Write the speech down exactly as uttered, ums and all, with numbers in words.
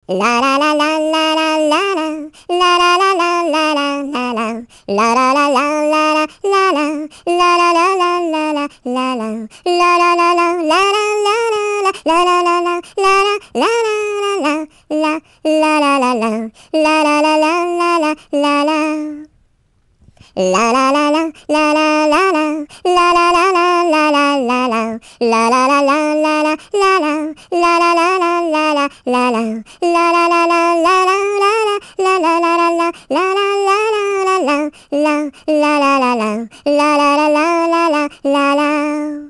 La la la la la la la la. La la la la la la la la. La la la la la la la la. La la la la la la la la. La la la la la la la la. La la la la la la la la la. La la la la. La la la la la la la la. La la la la la la la la. La la la la la la la la. La la la la la la la la. La la la la la la la la. La la la la la la la la. La la la la la la la la la la. La la la la la. La la la la la la la la.